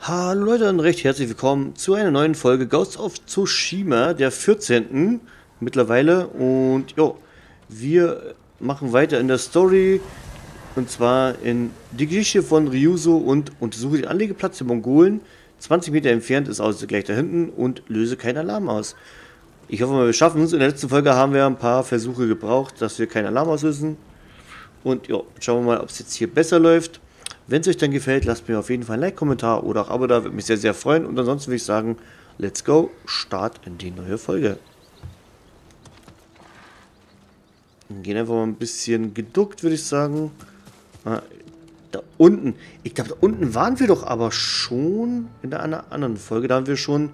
Hallo Leute und recht herzlich willkommen zu einer neuen Folge Ghost of Tsushima, der 14. mittlerweile. Und jo, wir machen weiter in der Story. Und zwar in die Geschichte von Ryuzo und untersuche den Anlegeplatz der Mongolen. 20 Meter entfernt ist also gleich da hinten und löse keinen Alarm aus. Ich hoffe mal, wir schaffen es. In der letzten Folge haben wir ein paar Versuche gebraucht, dass wir keinen Alarm auslösen. Und ja, schauen wir mal, ob es jetzt hier besser läuft. Wenn es euch dann gefällt, lasst mir auf jeden Fall ein Like, Kommentar oder auch Abo da, würde mich sehr, sehr freuen. Und ansonsten würde ich sagen, let's go, Start in die neue Folge. Wir gehen einfach mal ein bisschen geduckt, würde ich sagen. Da unten, ich glaube, da unten waren wir doch aber schon in einer anderen Folge. Da haben wir schon,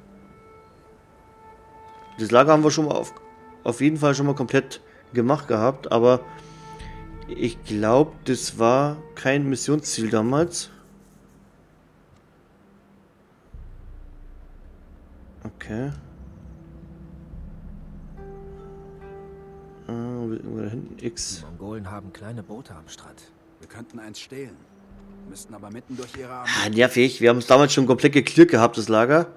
das Lager haben wir schon mal auf jeden Fall schon mal komplett gemacht gehabt, aber ich glaube, das war kein Missionsziel damals. Okay. Irgendwo da hinten X. Die Mongolen haben kleine Boote am Strand. Wir könnten eins stehlen. Müssten aber mitten durch ihre Armee. Ah, nervig. Wir haben es damals schon komplett geklärt gehabt, das Lager.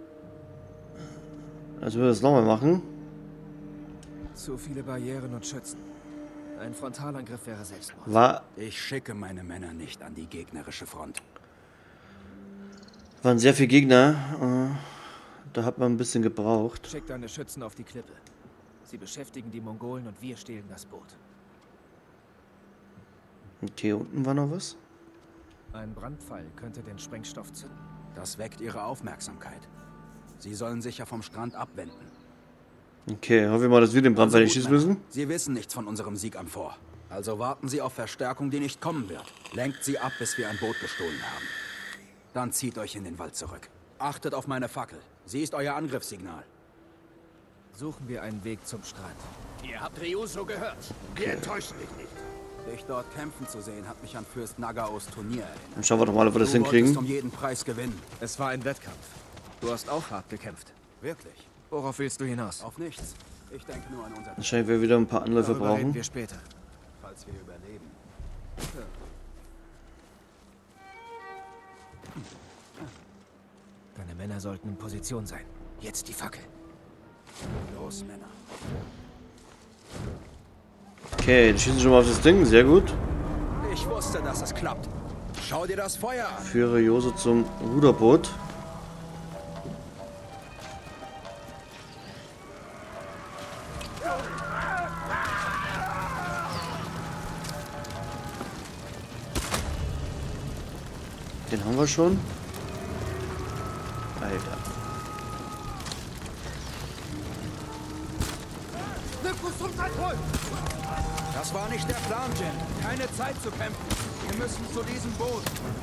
Also wir das nochmal machen. Zu viele Barrieren und Schützen. Ein Frontalangriff wäre Selbstmord. Ich schicke meine Männer nicht an die gegnerische Front. Waren sehr viele Gegner. Da hat man ein bisschen gebraucht. Schick deine Schützen auf die Klippe. Sie beschäftigen die Mongolen und wir stehlen das Boot. Und hier unten war noch was. Ein Brandpfeil könnte den Sprengstoff zünden. Das weckt ihre Aufmerksamkeit. Sie sollen sich ja vom Strand abwenden. Okay, hoffen wir mal, dass wir den Brandpfeil nicht schießen müssen. Sie wissen nichts von unserem Sieg am Fort. Also warten Sie auf Verstärkung, die nicht kommen wird. Lenkt sie ab, bis wir ein Boot gestohlen haben. Dann zieht euch in den Wald zurück. Achtet auf meine Fackel. Sie ist euer Angriffssignal. Suchen wir einen Weg zum Strand. Ihr habt Ryuzo gehört. Wir enttäuschen dich nicht. Dich dort kämpfen zu sehen, hat mich an Fürst Nagaos Turnier erinnert. Dann schauen wir doch mal, ob wir das Du wolltest hinkriegen. um jeden Preis gewinnen. Es war ein Wettkampf. Du hast auch hart gekämpft. Wirklich? Worauf willst du hinaus? Auf nichts. Ich denke nur an unser... Wahrscheinlich werden wir wieder ein paar Anläufe Darüber reden brauchen. wir später. Falls wir überleben. Deine Männer sollten in Position sein. Jetzt die Fackel. Los, Männer. Okay, die schießen schon mal auf das Ding. Sehr gut. Ich wusste, dass es klappt. Schau dir das Feuer an. Führe Jose zum Ruderboot. Den haben wir schon. Alter. Das war nicht der Plan, Jin. Keine Zeit zu kämpfen. Wir müssen zu diesem Boot.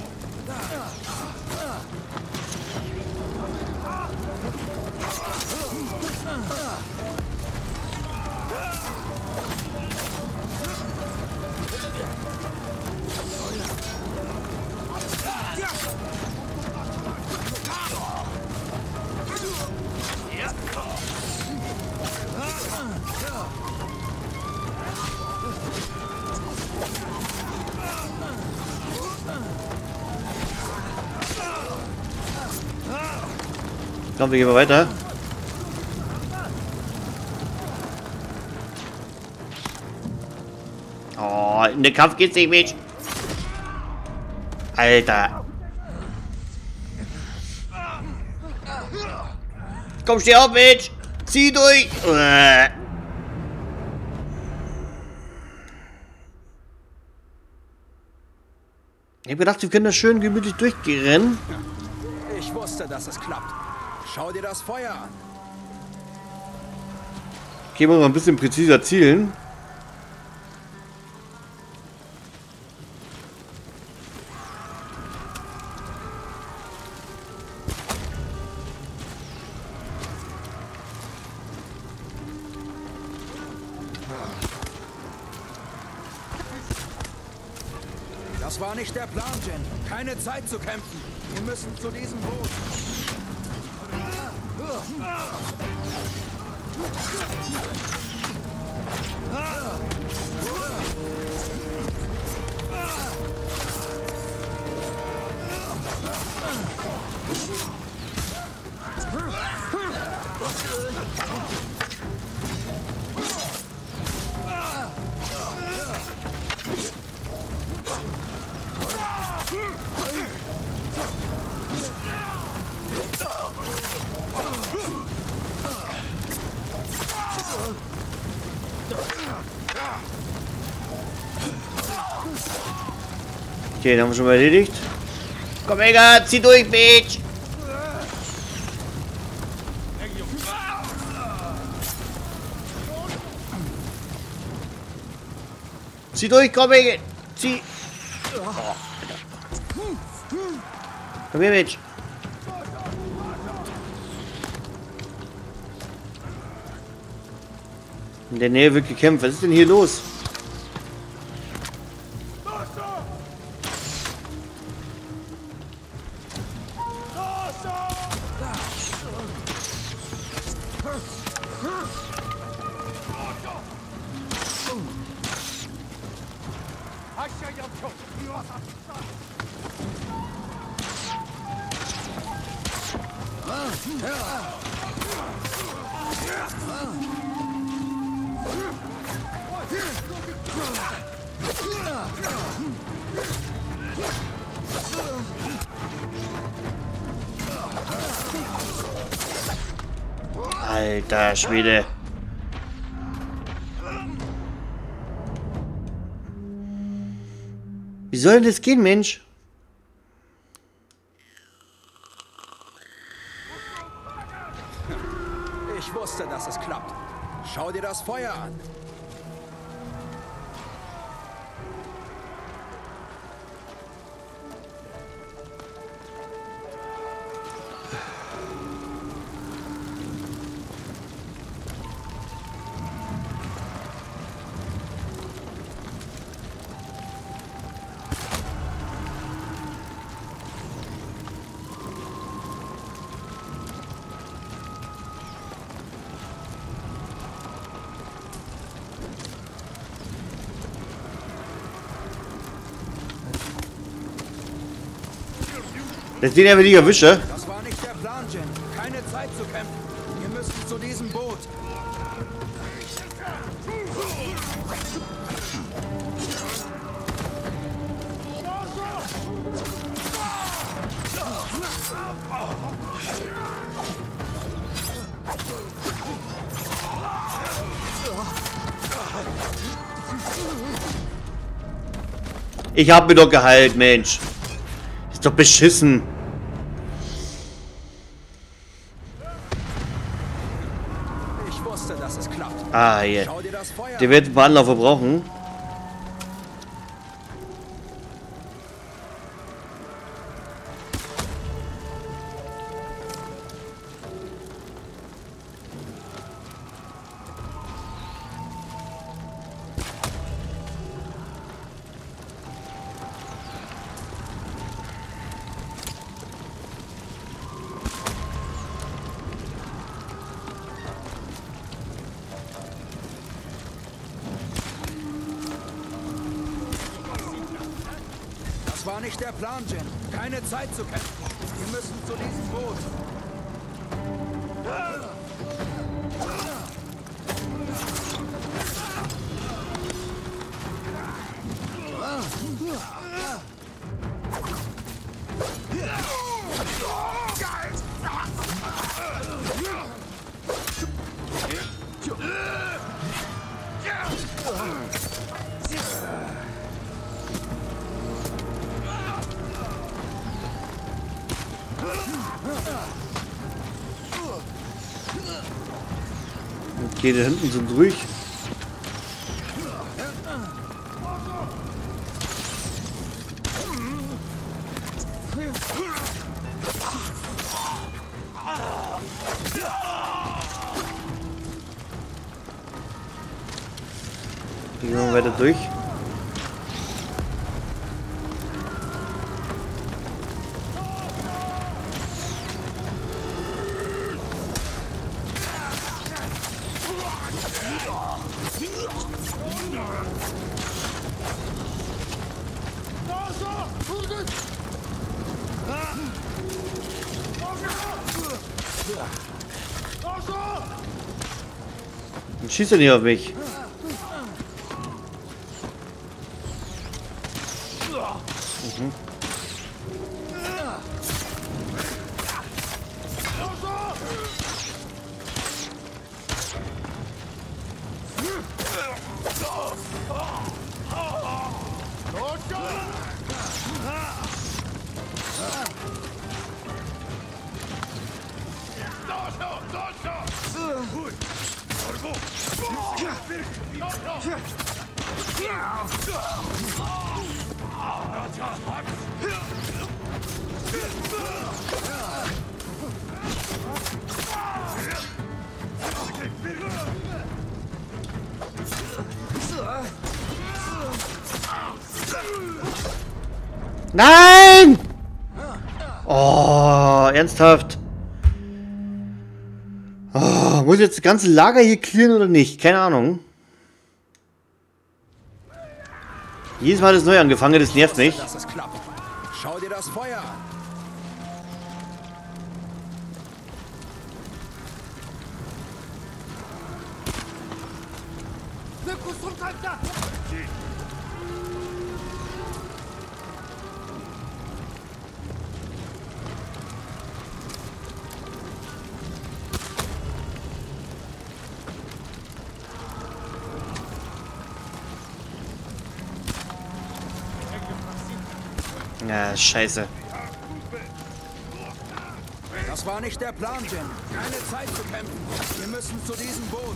Komm, wir gehen mal weiter. Oh, in den Kampf geht's nicht mit. Alter. Komm, steh auf, Mensch. Zieh durch. Ich hab gedacht, wir können das schön gemütlich durchrennen. Ich wusste, dass es klappt. Schau dir das Feuer an. Gehen wir mal ein bisschen präziser zielen. Das war nicht der Plan, Jin. Keine Zeit zu kämpfen. Wir müssen zu diesem Boot. Okay, den haben wir schon mal erledigt. Komm, Eggert, zieh durch, Bitch! Zieh durch, komm, Eggert! Zieh! Oh, komm her, Bitch! In der Nähe wird gekämpft. Was ist denn hier los? Alter Schwede. Wie soll denn das gehen, Mensch? Ich wusste, dass es klappt. Schau dir das Feuer an. Dass den aber nicht erwische. Das war nicht der Plan, Jin. Keine Zeit zu kämpfen. Wir müssen zu diesem Boot. Ich hab mir doch geheilt, Mensch. Ist doch beschissen. Ich wusste, dass es klappt. Ah, hier. Schau dir das Feuer Der wird ein paar Anlaufe brauchen. Das war nicht der Plan, Jin. Keine Zeit zu kämpfen. Wir müssen zu diesem Boot. Okay, da hinten sind ruhig. Gehen wir weiter durch. Dann schießt er nicht auf mich. Nein! Oh, ernsthaft. Oh, muss ich jetzt das ganze Lager hier clearen oder nicht? Keine Ahnung. Jedes Mal das neu angefangen, das nervt mich. Dass es klappt. Schau dir das Feuer an. Ja, scheiße. Das war nicht der Plan, Jin. Keine Zeit zu kämpfen. Wir müssen zu diesem Boot.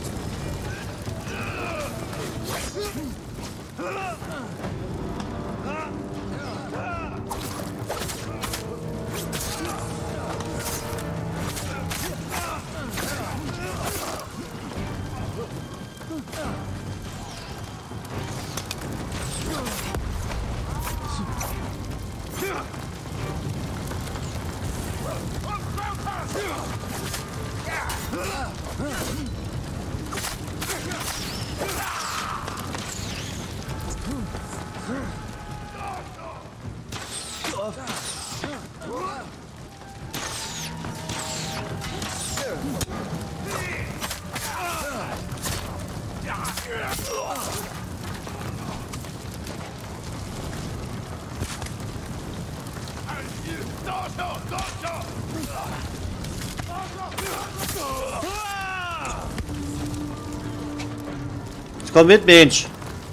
Jetzt komm mit, Mensch.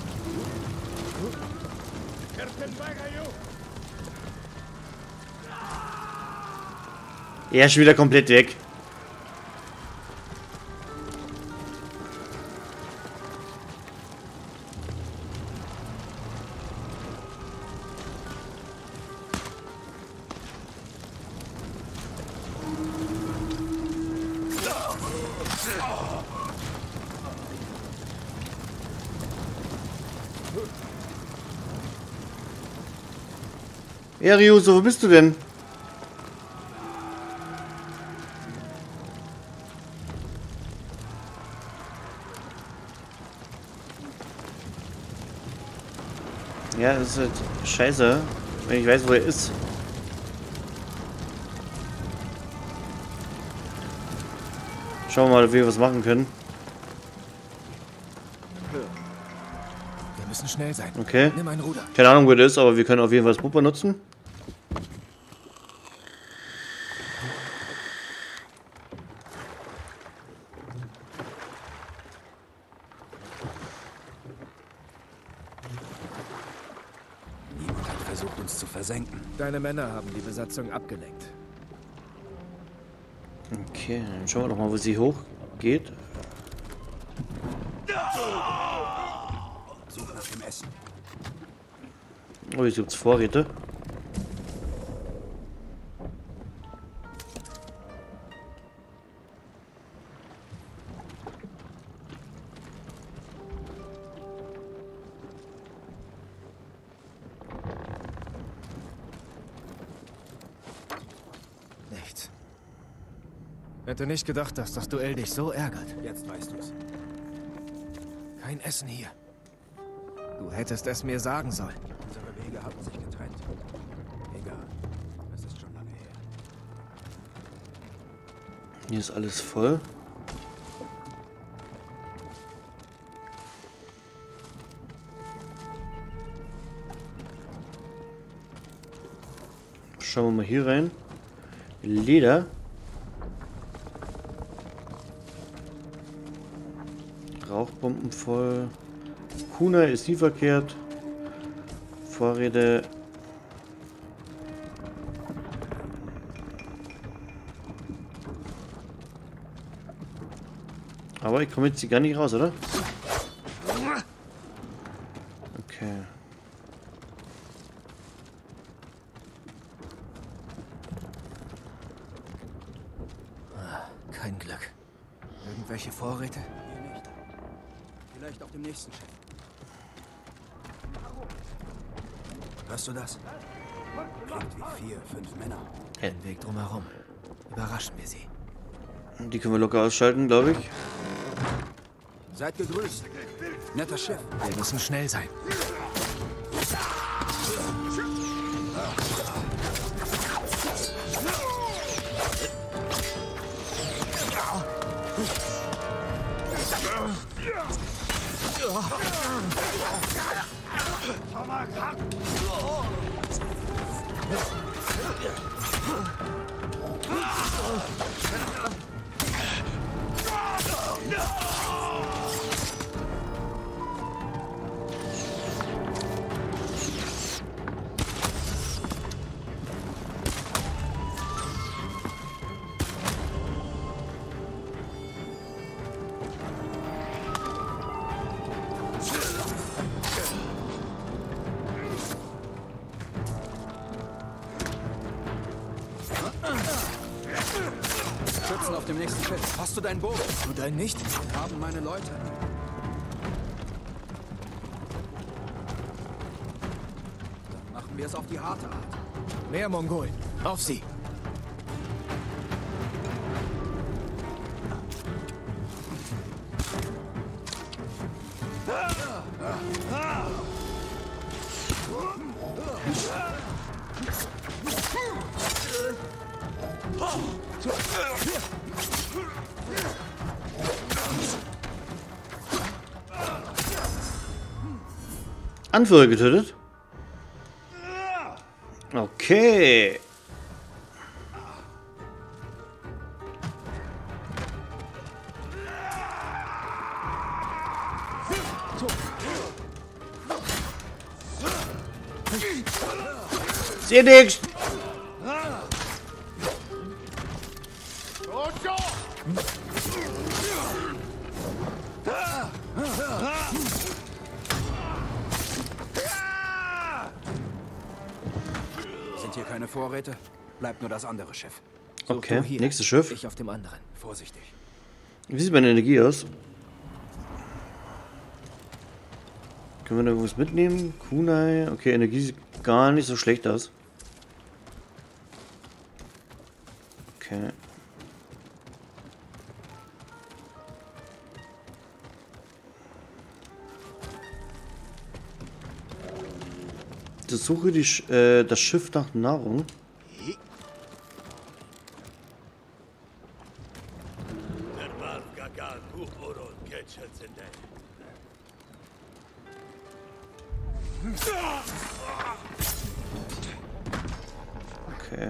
Er ist schon wieder komplett weg. Ryuzo, wo bist du denn? Ja, das ist halt scheiße, wenn ich weiß, wo er ist. Schauen wir mal, ob wir was machen können. Wir müssen schnell sein. Okay. Nimm ein Ruder. Keine Ahnung, wo er ist, aber wir können auf jeden Fall das Boot benutzen. Niemand hat versucht, uns zu versenken. Deine Männer haben die Besatzung abgelenkt. Okay, dann schauen wir doch mal, wo sie hochgeht. Such nach dem Essen. Oh, hier gibt's Vorräte. Nichts. Hätte nicht gedacht, dass das Duell dich so ärgert. Jetzt weißt du's. Kein Essen hier. Du hättest es mir sagen sollen. Unsere Wege haben sich getrennt. Egal. Es ist schon lange her. Hier ist alles voll. Schauen wir mal hier rein. Leder. Rauchbomben voll. Kunai ist nie verkehrt. Vorräte. Aber ich komme jetzt hier gar nicht raus, oder? Okay. Kein Glück. Irgendwelche Vorräte? Hier nicht. Vielleicht auf dem nächsten Schiff. Hörst du das? Klingt wie 4, 5 Männer. Ein Weg drumherum. Überraschen wir sie. Die können wir locker ausschalten, glaube ich. Seid gegrüßt. Netter Schiff. Wir müssen schnell sein. Schützen auf dem nächsten Schiff. Hast du deinen Bogen? Du deinen nicht? Haben meine Leute. Dann machen wir es auf die harte Art. Mehr Mongolen. Auf sie. Anführer getötet. Okay. Sehe nichts. Sind hier keine Vorräte? Bleibt nur das andere Schiff. Such Okay, du hier. nächstes Schiff. Ich auf dem anderen. Vorsichtig. Wie sieht meine Energie aus? Können wir da irgendwas mitnehmen? Kunai. Okay, Energie sieht gar nicht so schlecht aus. Okay. Suche das Schiff nach Nahrung. Okay.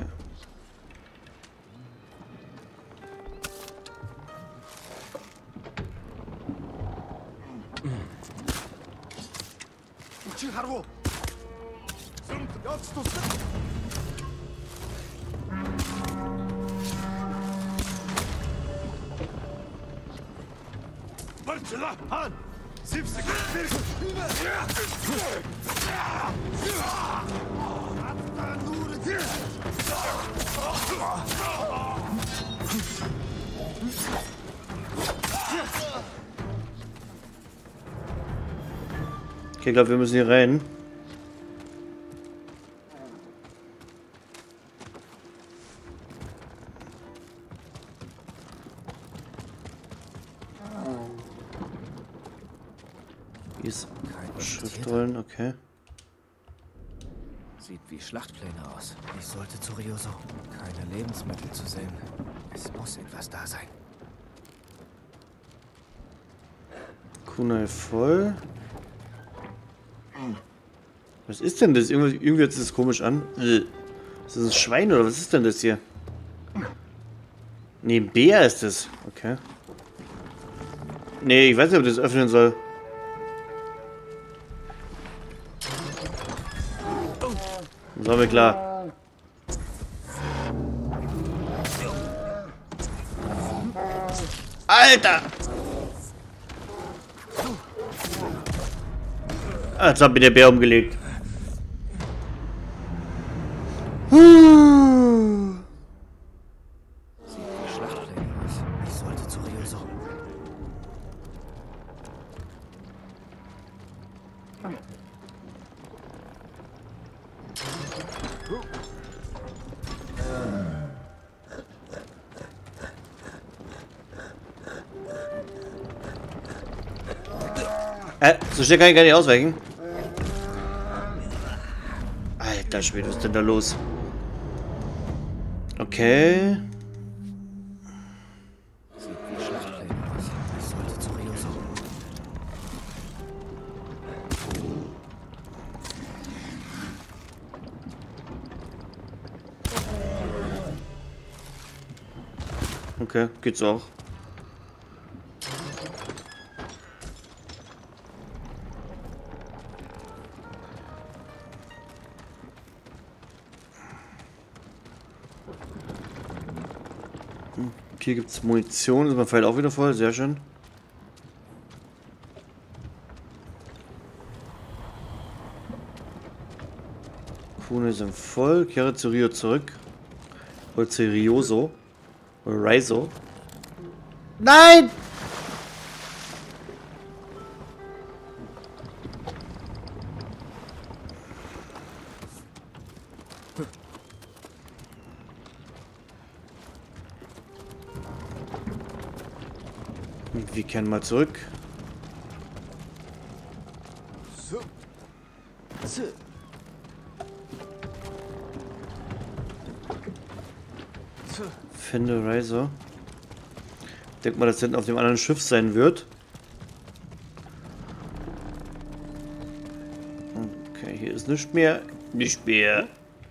Okay, ich glaube, wir müssen hier rein. Hier ist Schriftrollen, okay. Sieht wie Schlachtpläne aus. Ich sollte zu Ryoso. Keine Lebensmittel zu sehen. Es muss etwas da sein. Kunai voll. Was ist denn das? Irgendwie hört sich das komisch an. Ist das ein Schwein oder was ist denn das hier? Nee, ein Bär ist es. Okay. Nee, ich weiß nicht, ob ich das öffnen soll. Das war mir klar. Alter! Ah, jetzt hat mir der Bär umgelegt. Sieht wie Schlachtpläne aus. Ich sollte zu Ryoso. So schnell kann ich gar nicht ausweichen. Alter Schwede, was ist denn da los? Okay. Sieht wie Schlachtpläne aus. Ich sollte zu Ryoso. Okay, geht's auch. Hier gibt es Munition, ist mein Pfeil auch wieder voll, sehr schön. Kuhne sind voll, kehre zu Rio zurück. Oder zu Ryoso. Oder Raizo. Nein! Wir kehren mal zurück. Finde Raizo. Denk mal, dass hinten auf dem anderen Schiff sein wird. Okay, hier ist nichts mehr. Nicht mehr.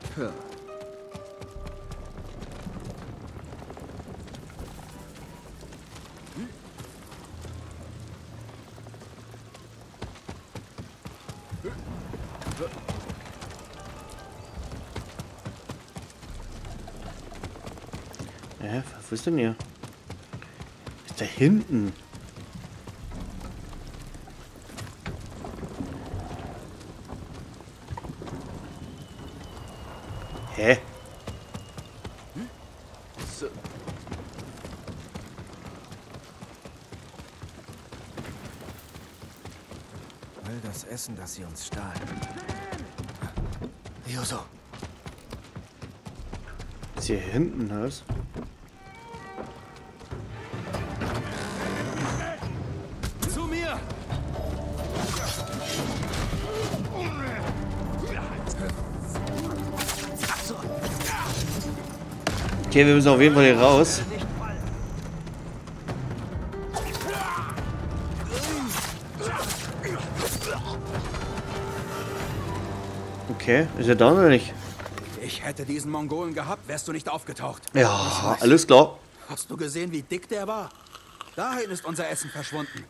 Wo ist denn hier? Ist da hinten? Hä? All das Essen, das sie uns stahlen. Ryoso. Ist hier hinten was? Zu mir! Okay, wir müssen auf jeden Fall hier raus. Okay, ist er down oder nicht? Ich hätte diesen Mongolen gehabt, wärst du nicht aufgetaucht. Ja, alles klar. Hast du gesehen, wie dick der war? Dahin ist unser Essen verschwunden.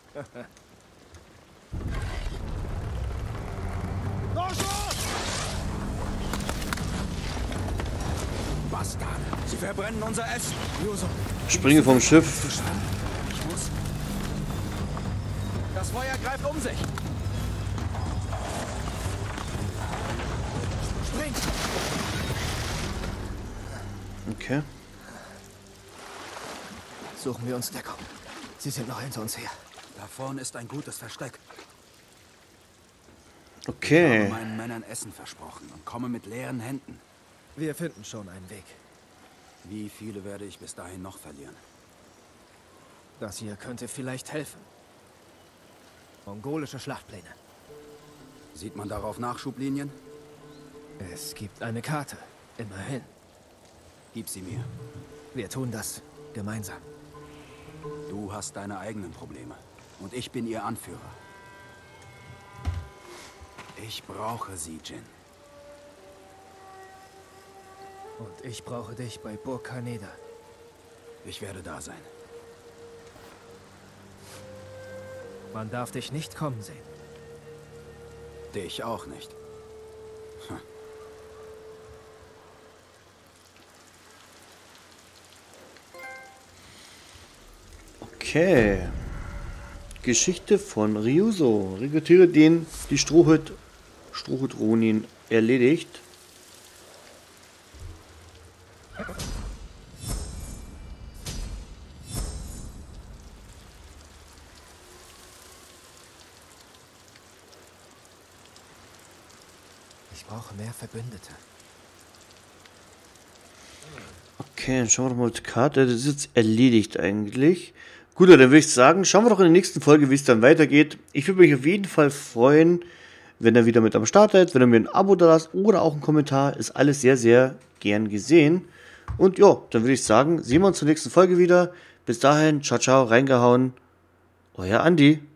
Bastard! Sie verbrennen unser Essen! Ryoso, Springe vom Schiff. ich muss. Das Feuer greift um sich! Springt! Okay. Suchen wir uns Deckung. Sie sind noch hinter uns her. Da vorne ist ein gutes Versteck. Ich habe Okay. meinen Männern Essen versprochen und komme mit leeren Händen. Wir finden schon einen Weg. Wie viele werde ich bis dahin noch verlieren? Das hier könnte vielleicht helfen. Mongolische Schlachtpläne. Sieht man darauf Nachschublinien? Es gibt eine Karte. Immerhin. Gib sie mir. Wir tun das gemeinsam. Du hast deine eigenen Probleme. Und ich bin ihr Anführer. Ich brauche sie, Jin. Und ich brauche dich bei Burg Kaneda. Ich werde da sein. Man darf dich nicht kommen sehen. Dich auch nicht. Okay. Geschichte von Ryuzo. Rekrutiere die Strohhut Ronin erledigt. Ich brauche mehr Verbündete. Okay, dann schauen wir doch mal die Karte. Das ist jetzt erledigt eigentlich. Gut, dann würde ich sagen, schauen wir doch in der nächsten Folge, wie es dann weitergeht. Ich würde mich auf jeden Fall freuen, wenn ihr wieder mit am Start seid, wenn ihr mir ein Abo da lasst oder auch einen Kommentar. Ist alles sehr, sehr gern gesehen. Und ja, dann würde ich sagen, sehen wir uns zur nächsten Folge wieder. Bis dahin, ciao, ciao, reingehauen. Euer Andi.